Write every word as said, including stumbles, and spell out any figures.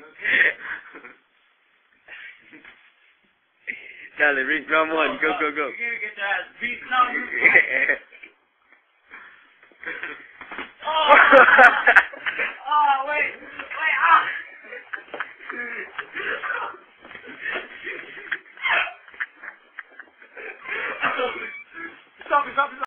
Charlie, reach round one. Go, go, go. You're gonna get your ass beat now. Oh! Oh, wait. Wait, ah! Stop it, stop it, stop it.